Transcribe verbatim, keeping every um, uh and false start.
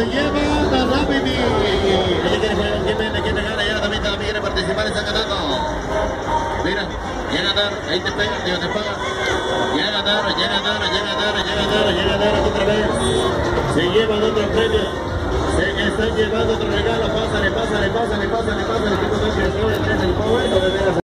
se lleva la Rapidi. Ella quiere jugar, ¿quién viene? ¿Quién le gana? Ya también, también quiere participar, está ganando. Mira, ya ganaron, ahí te pega, Dios te paga. Ya ganaron, ya ganaron, ya ganaron, ya ganaron, ya ganaron otra vez. Se llevan otro premio. Se están llevando otro regalo. Pásale, pásale, pásale, pásale, pásale. ¿Qué cosa que el power?